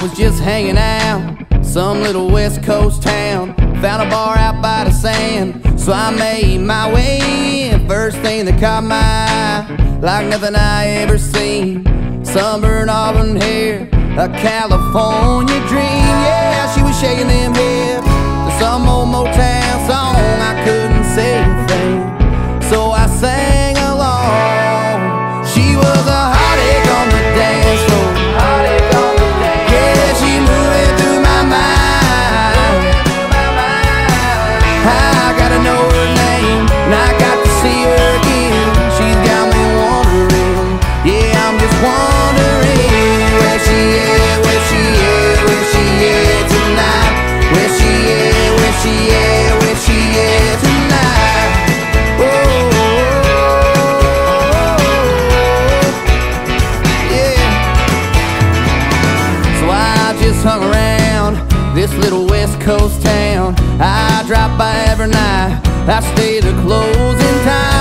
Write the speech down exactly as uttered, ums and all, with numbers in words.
was just hanging out, some little West Coast town. Found a bar out by the sand, so I made my way in. First thing that caught my eye, like nothing I ever seen. Sunburned auburn hair, a California dream. Yeah, she was shaking them hips to some old Motown song. I couldn't say a thing, so I sang along. She was a heartache on the dance floor. Heartache on the dance floor. Yeah, she moving through my mind. I gotta know her name, and I got to see her again. She's got me wondering, yeah, I'm just wondering where she is, where she is, where she is tonight. Where she is, where she is, where she is tonight. Oh, yeah. So I just hung around this little West Coast town. I drop by every night, I stay the closing time.